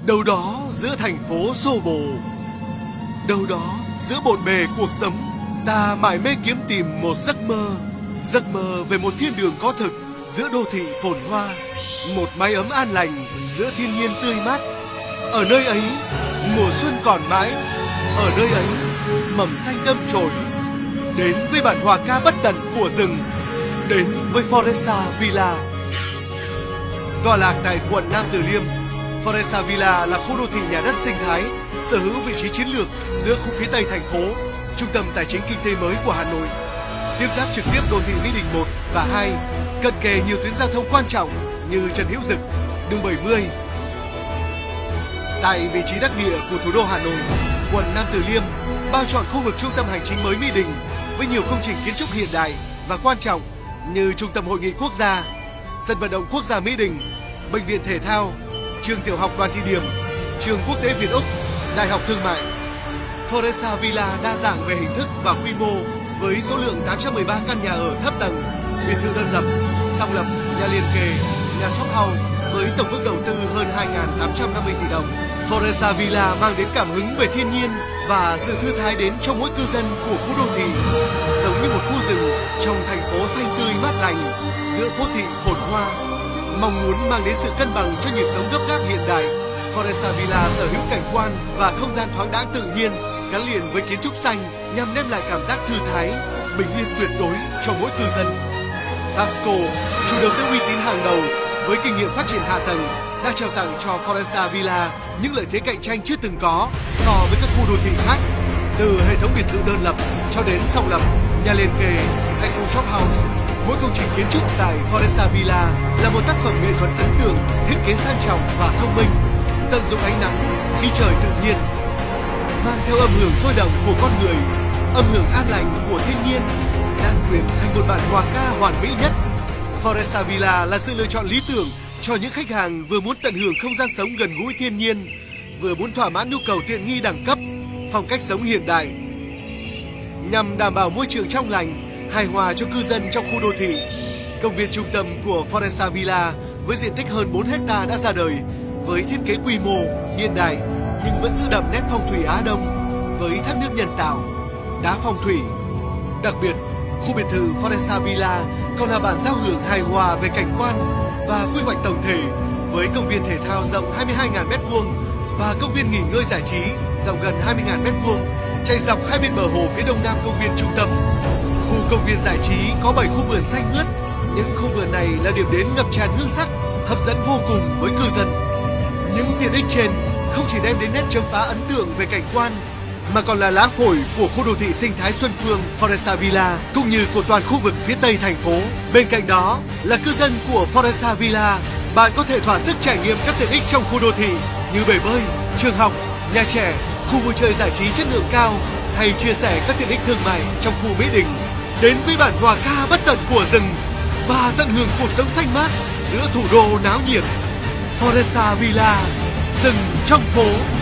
Đâu đó giữa thành phố xô bồ, đâu đó giữa bộn bề cuộc sống, ta mải mê kiếm tìm một giấc mơ về một thiên đường có thực giữa đô thị phồn hoa, một mái ấm an lành giữa thiên nhiên tươi mát. Ở nơi ấy mùa xuân còn mãi, ở nơi ấy mầm xanh đâm chồi. Đến với bản hòa ca bất tận của rừng, đến với Foresta Villa. Tọa lạc tại quận Nam Từ Liêm, Foresta Villa là khu đô thị nhà đất sinh thái, sở hữu vị trí chiến lược giữa khu phía Tây thành phố, trung tâm tài chính kinh tế mới của Hà Nội, tiếp giáp trực tiếp đô thị Mỹ Đình 1 và 2, cận kề nhiều tuyến giao thông quan trọng như Trần Hữu Dực, đường 70. Tại vị trí đắc địa của thủ đô Hà Nội, quận Nam Từ Liêm bao trọn khu vực trung tâm hành chính mới Mỹ Đình với nhiều công trình kiến trúc hiện đại và quan trọng như Trung tâm Hội nghị Quốc gia, Sân vận động quốc gia Mỹ Đình, Bệnh viện Thể thao, Trường tiểu học Đoàn Thị Điểm, Trường Quốc tế Việt Úc, Đại học Thương mại. Foresta Villa đa dạng về hình thức và quy mô với số lượng 813 căn nhà ở thấp tầng, biệt thự đơn lập, song lập, nhà liền kề, nhà shop house với tổng mức đầu tư hơn 2.850 tỷ đồng. Foresta Villa mang đến cảm hứng về thiên nhiên và sự thư thái đến cho mỗi cư dân của khu đô thị, giống như một khu rừng trong thành phố xanh tươi mát lành giữa phố thị phồn hoa. Mong muốn mang đến sự cân bằng cho nhịp sống gấp gáp hiện đại, Foresta Villa sở hữu cảnh quan và không gian thoáng đãng tự nhiên gắn liền với kiến trúc xanh nhằm đem lại cảm giác thư thái, bình yên tuyệt đối cho mỗi cư dân. Tasco, chủ đầu tư uy tín hàng đầu với kinh nghiệm phát triển hạ tầng, đã trao tặng cho Foresta Villa những lợi thế cạnh tranh chưa từng có so với các khu đô thị khác. Từ hệ thống biệt thự đơn lập cho đến song lập, nhà liền kề hay khu shop house, mỗi công trình kiến trúc tại Foresta Villa là một tác phẩm nghệ thuật ấn tượng, thiết kế sang trọng và thông minh, tận dụng ánh nắng, khí trời tự nhiên, mang theo âm hưởng sôi động của con người, âm hưởng an lành của thiên nhiên, đan quyện thành một bản hòa ca hoàn mỹ nhất. Foresta Villa là sự lựa chọn lý tưởng cho những khách hàng vừa muốn tận hưởng không gian sống gần gũi thiên nhiên, vừa muốn thỏa mãn nhu cầu tiện nghi đẳng cấp, phong cách sống hiện đại. Nhằm đảm bảo môi trường trong lành, hài hòa cho cư dân trong khu đô thị, công viên trung tâm của Foresta Villa với diện tích hơn 4 hectare đã ra đời với thiết kế quy mô hiện đại nhưng vẫn giữ đậm nét phong thủy Á Đông với thác nước nhân tạo, đá phong thủy. Đặc biệt, khu biệt thự Foresta Villa còn là bản giao hưởng hài hòa về cảnh quan và quy hoạch tổng thể với công viên thể thao rộng 22.000 m² và công viên nghỉ ngơi giải trí rộng gần 20.000 m², chạy dọc hai bên bờ hồ phía đông nam công viên trung tâm. Khu công viên giải trí có 7 khu vườn xanh mướt. Những khu vườn này là điểm đến ngập tràn hương sắc, hấp dẫn vô cùng với cư dân. Những tiện ích trên không chỉ đem đến nét chấm phá ấn tượng về cảnh quan mà còn là lá phổi của khu đô thị sinh thái Xuân Phương Foresta Villa cũng như của toàn khu vực phía Tây thành phố. Bên cạnh đó là cư dân của Foresta Villa, bạn có thể thỏa sức trải nghiệm các tiện ích trong khu đô thị như bể bơi, trường học, nhà trẻ, khu vui chơi giải trí chất lượng cao hay chia sẻ các tiện ích thương mại trong khu Mỹ Đình. Đến với bản hòa ca bất tận của rừng và tận hưởng cuộc sống xanh mát giữa thủ đô náo nhiệt. Foresta Villa, rừng trong phố.